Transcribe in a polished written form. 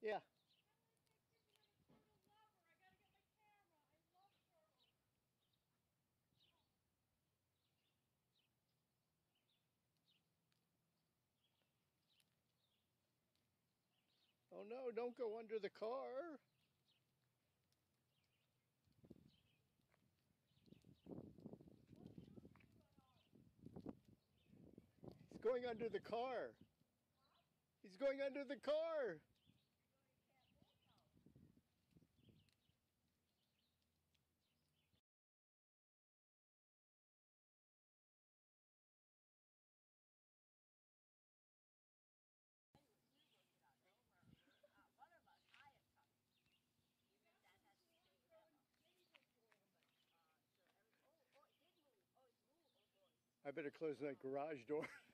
Yeah. Oh no, don't go under the car. He's going under the car. He's going under the car. I better close that garage door.